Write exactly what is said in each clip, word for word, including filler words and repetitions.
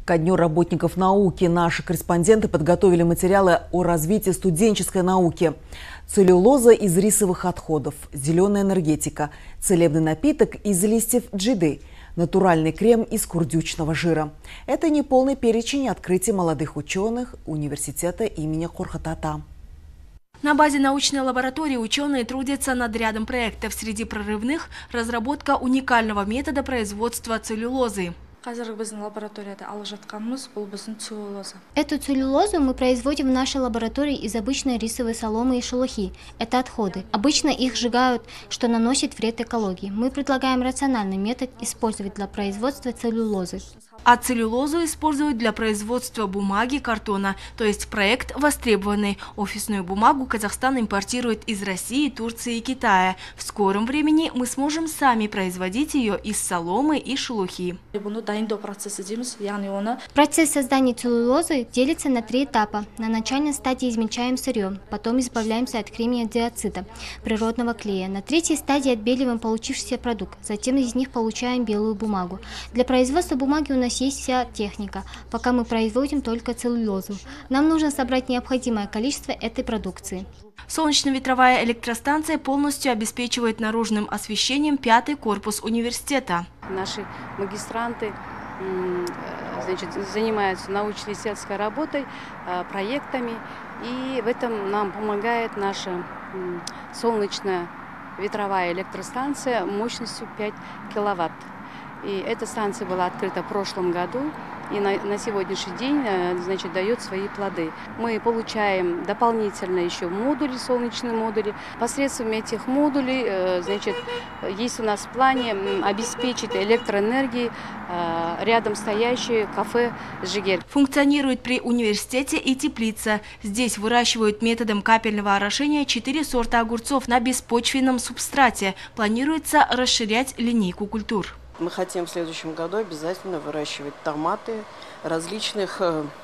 Ко Дню работников науки наши корреспонденты подготовили материалы о развитии студенческой науки. Целлюлоза из рисовых отходов, зеленая энергетика, целебный напиток из листьев джиды, натуральный крем из курдючного жира. Это не полный перечень открытий молодых ученых университета имени Корхат Ата. На базе научной лаборатории ученые трудятся над рядом проектов. Среди прорывных – разработка уникального метода производства целлюлозы. Эту целлюлозу мы производим в нашей лаборатории из обычной рисовой соломы и шелухи. Это отходы. Обычно их сжигают, что наносит вред экологии. Мы предлагаем рациональный метод использовать для производства целлюлозы. А целлюлозу используют для производства бумаги, картона. То есть проект востребованный. Офисную бумагу Казахстан импортирует из России, Турции и Китая. В скором времени мы сможем сами производить ее из соломы и шелухи. Процесс создания целлюлозы делится на три этапа. На начальной стадии измельчаем сырье, потом избавляемся от кремния диоцита, природного клея. На третьей стадии отбеливаем получившийся продукт, затем из них получаем белую бумагу. Для производства бумаги у нас есть вся техника, пока мы производим только целлюлозу. Нам нужно собрать необходимое количество этой продукции. Солнечно-ветровая электростанция полностью обеспечивает наружным освещением пятый корпус университета. Наши магистранты значит, занимаются научно-исследовательской работой, проектами, и в этом нам помогает наша солнечная ветровая электростанция мощностью пять киловатт. И эта станция была открыта в прошлом году и на, на сегодняшний день значит, дает свои плоды. Мы получаем дополнительно еще модули, солнечные модули. Посредством этих модулей значит, есть у нас в плане обеспечить электроэнергией рядом стоящее кафе «Жигер». Функционирует при университете и теплица. Здесь выращивают методом капельного орошения четыре сорта огурцов на беспочвенном субстрате. Планируется расширять линейку культур. Мы хотим в следующем году обязательно выращивать томаты различных,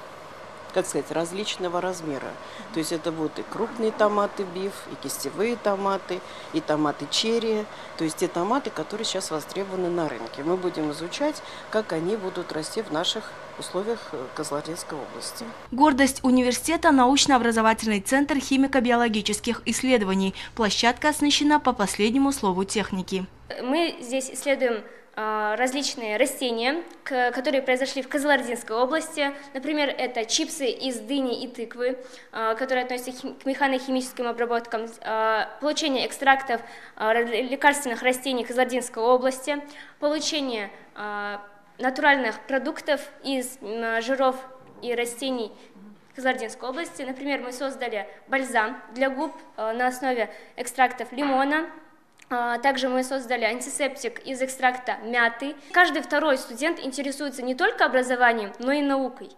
как сказать, различного размера. То есть это будут и крупные томаты биф, и кистевые томаты, и томаты черри. То есть те томаты, которые сейчас востребованы на рынке. Мы будем изучать, как они будут расти в наших условиях Кызылординской области. Гордость университета – научно-образовательный центр химико-биологических исследований. Площадка оснащена по последнему слову техники. Мы здесь исследуем различные растения, которые произошли в Кызылординской области. Например, это чипсы из дыни и тыквы, которые относятся к механохимическим обработкам, получение экстрактов лекарственных растений Кызылординской области, получение натуральных продуктов из жиров и растений Кызылординской области. Например, мы создали бальзам для губ на основе экстрактов лимона. Также мы создали антисептик из экстракта мяты. Каждый второй студент интересуется не только образованием, но и наукой.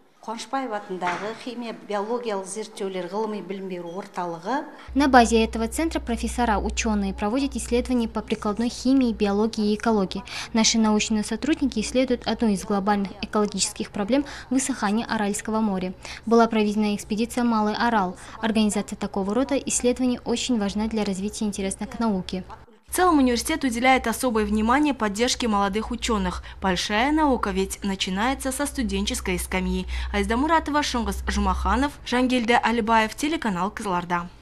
На базе этого центра профессора, ученые проводят исследования по прикладной химии, биологии и экологии. Наши научные сотрудники исследуют одну из глобальных экологических проблем – высыхание Аральского моря. Была проведена экспедиция «Малый Арал». Организация такого рода исследований очень важна для развития интереса к науке. В целом университет уделяет особое внимание поддержке молодых ученых. Большая наука ведь начинается со студенческой скамьи. Айзда Муратова, Шонгос Жумаханов, Жангельде Алибаев, телеканал Кызылорда.